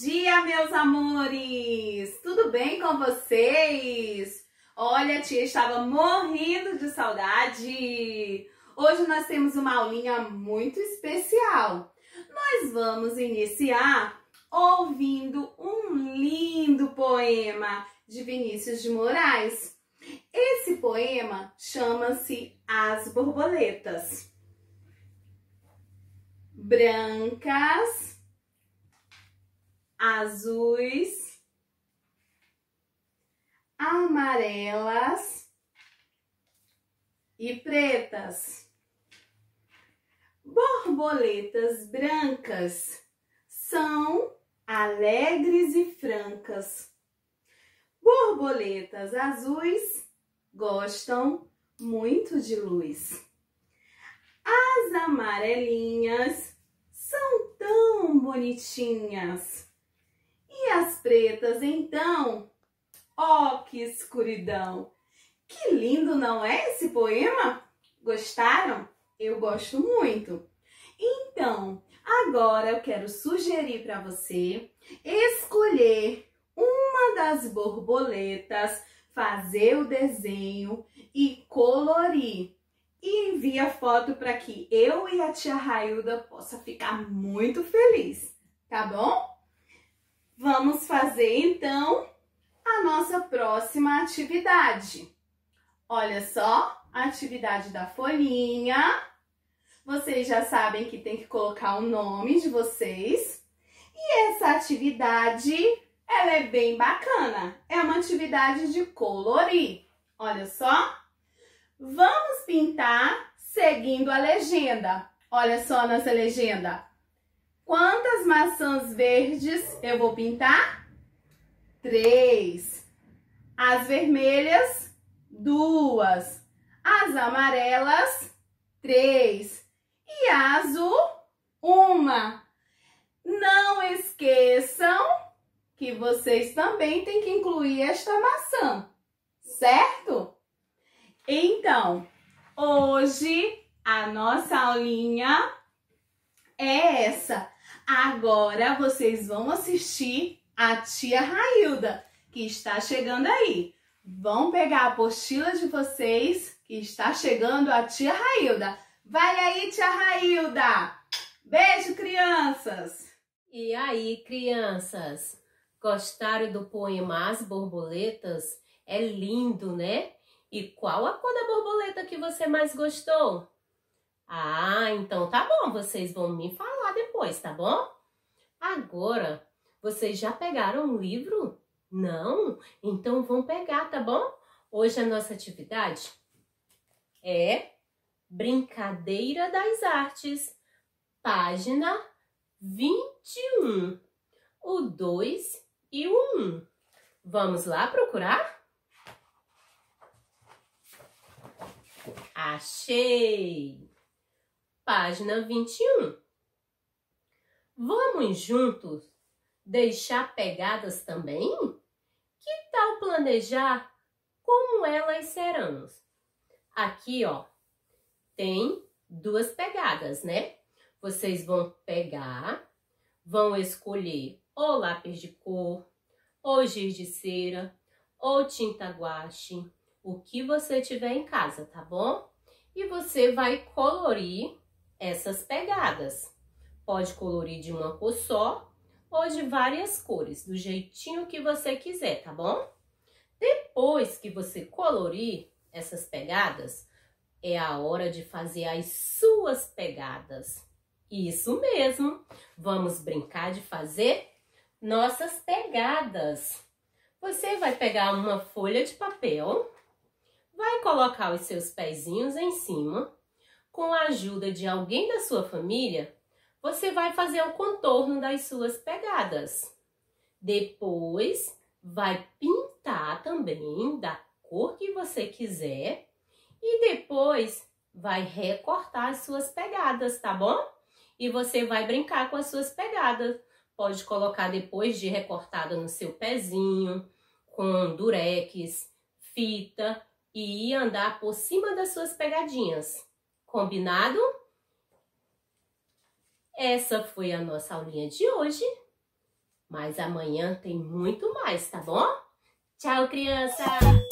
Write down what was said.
dia, meus amores! Tudo bem com vocês? Olha, a tia estava morrendo de saudade! Hoje nós temos uma aulinha muito especial. Nós vamos iniciar ouvindo um lindo poema de Vinícius de Moraes. Esse poema chama-se As Borboletas. Brancas, azuis, amarelas e pretas. Borboletas brancas são alegres e francas. Borboletas azuis gostam muito de luz. As amarelinhas são tão bonitinhas. E as pretas, então? Oh, que escuridão! Que lindo, não é esse poema? Gostaram? Eu gosto muito. Então, agora eu quero sugerir para você escolher uma das borboletas, fazer o desenho e colorir. E envia foto para que eu e a tia Railda possa ficar muito feliz, tá bom? Vamos fazer então a nossa próxima atividade. Olha só, a atividade da folhinha. Vocês já sabem que tem que colocar o nome de vocês. E essa atividade, ela é bem bacana. É uma atividade de colorir. Olha só. Vamos pintar seguindo a legenda. Olha só nossa legenda. Quantas maçãs verdes eu vou pintar? 3. As vermelhas, 2. As amarelas, 3. E a azul, 1. Não esqueçam que vocês também têm que incluir esta maçã, certo? Então, hoje a nossa aulinha é essa. Agora vocês vão assistir a tia Railda, que está chegando aí. Vão pegar a apostila de vocês, que está chegando a tia Railda. Vai aí, tia Railda! Beijo, crianças! E aí, crianças? Gostaram do poema As Borboletas? É lindo, né? E qual a cor da borboleta que você mais gostou? Ah, então tá bom, vocês vão me falar depois, tá bom? Agora, vocês já pegaram um livro? Não? Então vão pegar, tá bom? Hoje a nossa atividade é Brincadeira das Artes, página 21, o 2 e o 1. Vamos lá procurar? Achei! Página 21. Vamos juntos deixar pegadas também? Que tal planejar como elas serão? Aqui, ó, tem 2 pegadas, né? Vocês vão pegar, vão escolher ou lápis de cor, ou giz de cera, ou tinta guache, o que você tiver em casa, tá bom? E você vai colorir essas pegadas. Pode colorir de uma cor só ou de várias cores, do jeitinho que você quiser, tá bom? Depois que você colorir essas pegadas, é a hora de fazer as suas pegadas. Isso mesmo! Vamos brincar de fazer nossas pegadas. Você vai pegar uma folha de papel, vai colocar os seus pezinhos em cima. Com a ajuda de alguém da sua família, você vai fazer o contorno das suas pegadas. Depois, vai pintar também da cor que você quiser. E depois, vai recortar as suas pegadas, tá bom? E você vai brincar com as suas pegadas. Pode colocar depois de recortada no seu pezinho, com durex, fita, e andar por cima das suas pegadinhas. Combinado? Essa foi a nossa aulinha de hoje. Mas amanhã tem muito mais, tá bom? Tchau, criança!